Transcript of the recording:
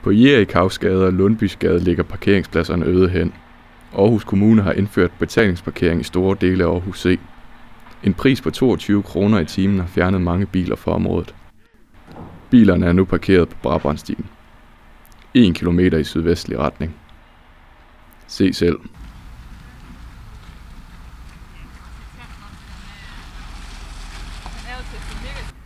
På Erikhavsgade og Lundbysgade ligger parkeringspladserne øde hen. Aarhus Kommune har indført betalingsparkering i store dele af Aarhus C. En pris på 22 kroner i timen har fjernet mange biler fra området. Bilerne er nu parkeret på Brabrandstien. 1 kilometer i sydvestlig retning. Se selv. Han er jo til